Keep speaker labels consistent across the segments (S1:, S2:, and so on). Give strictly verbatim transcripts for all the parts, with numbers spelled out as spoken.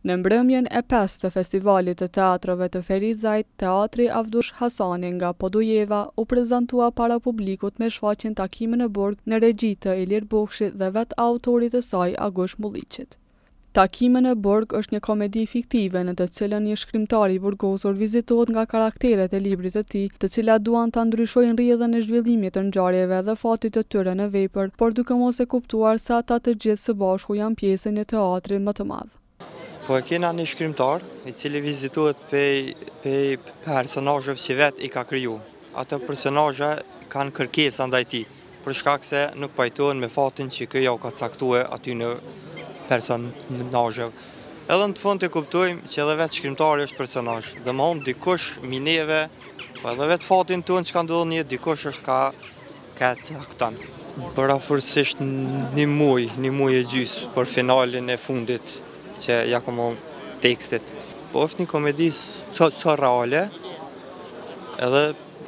S1: Në mbrëmjen e pesë të festivalit të teatrove të Ferizajt, Teatri Avdush Hasani nga Podujeva u prezantua para publikut me shfaqjen Takime në Burg në regji të Ilir Bukshi dhe vet autorit të saj Agush Mulliqit. Takime në Burg është një komedi fiktive në të cilën një shkrimtar i burgosur vizitohet nga karakteret e librit të tij, të cilat duan ta ndryshojnë rrjedhën e zhvillimit të ngjarjeve dhe fatit të tyre në vepër, por duke mos e kuptuar se ata të gjithë së bashku janë pjesë e një teatri më të madh.
S2: Po e kena një shkrimtar i cili vizitohet pe pe personazheve që vet i ka kriju. Ato personazhe kanë kërkesa ndaj tij, për shkak se nuk pajtohen me fatin që ky ja u ka caktuar aty në personazhe. Edhe në të fund të kuptojmë që edhe vetë shkrimtari është personazh. Dhe më hum dikush mineve, po edhe vetë fatin tonë që ka ndodhur një dikush është ka ka caktan. Parafërsisht një muaj, një muaj e gjys për finalin e fundit që ja komon tekstet. Po është një komedi so, so reale, edhe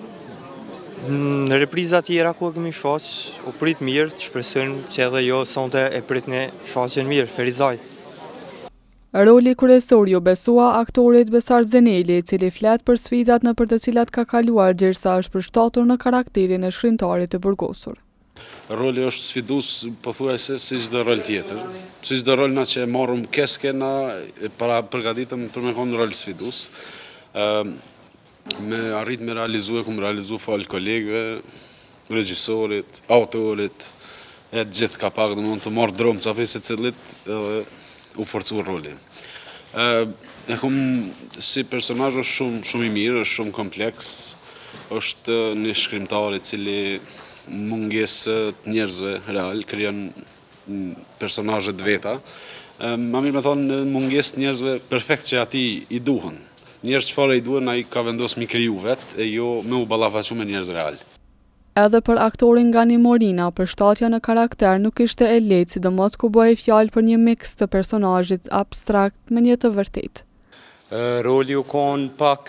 S2: në repriza tjera ku e kemi shfaq, u prit mirë, të shpresojmë që edhe jo sonte e prit në shfaqjen mirë, Ferizaj.
S1: Roli kryesor ju besua aktorit Besar Zeneli, i cili flet për sfidat në për të cilat ka kaluar derisa është përshtatur në karakterin e shkrimtarit të burgosur.
S3: Roli është sfidus, pothuajse si çdo rol tjetër. Si çdo rol na që e marrëm keske na para përgatitëm për me qenë rol sfidus. Ë me arrit me realizue, kum realizu fal kolegëve, regjisorit, autorit, e gjithë ka pak domethënë të marr drom çapi secilit edhe u forcu rolin. Ë e kum si personazh është shumë shumë i mirë, është shumë kompleks, është një shkrimtar i cili mungesë të njerëzve real, krijon personazhe të veta. Ma mirë me thonë mungesë të njerëzve perfekt që ati i duhen. Njerëz çfarë i duhen ai ka vendosur mi kriju vetë e jo me u ballafaqu me njerëz real.
S1: Edhe për aktorin Gani Morina, përshtatja në karakter nuk ishte e lehtë, sidomos ku bëhej fjalë për një miks të personazhit abstrakt me një të vërtetë.
S4: Roli u kon pak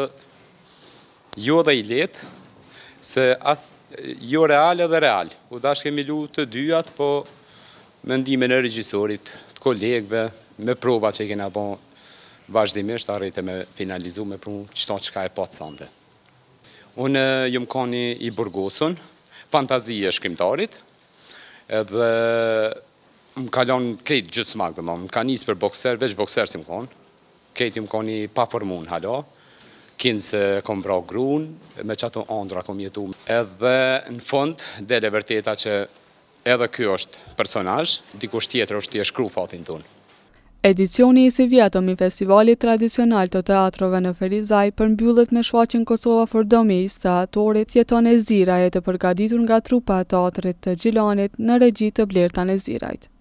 S4: jo dhe i lehtë, se as jo real edhe real. U dash kemi lu të dyjat, po mendimin e regjisorit, të kolegëve, me prova që kena bo vazhdimisht, arrete me finalizu me pru qëta qka e patë sande. Unë jëmë koni i burgosun, fantazije shkrimtarit, edhe më kalon krejt gjithë smak, dhe më ka njës për bokser, veç bokser si më konë, krejt jëmë koni pa formun halo, kinë se kom vra grun, me që ato andra kom jetu. Edhe në fund, dele vërteta që edhe kjo është personazh, dikush tjetër është t'i e shkru fatin tonë.
S1: Edicioni i si vjetëm i festivalit tradicional të teatrove në Ferizaj përmbyllet me shfaqjen Kosova for Dummies të autorit Jeton Eziraj, të përgatitur nga trupa e teatrit të Gjilanit në regji të Blerta Ezirajt.